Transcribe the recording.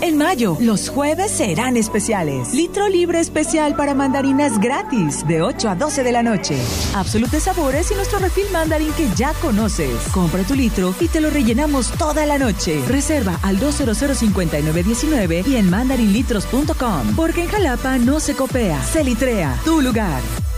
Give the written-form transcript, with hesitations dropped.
En mayo, los jueves serán especiales. Litro libre especial para mandarinas gratis, de 8 a 12 de la noche. Absolute Sabores y nuestro refil mandarín que ya conoces. Compra tu litro y te lo rellenamos toda la noche. Reserva al 200-5919 y en mandarinlitros.com. Porque en Jalapa no se copea, se litrea. Tu lugar.